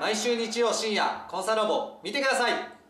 毎週日曜深夜コンサラボ見てください。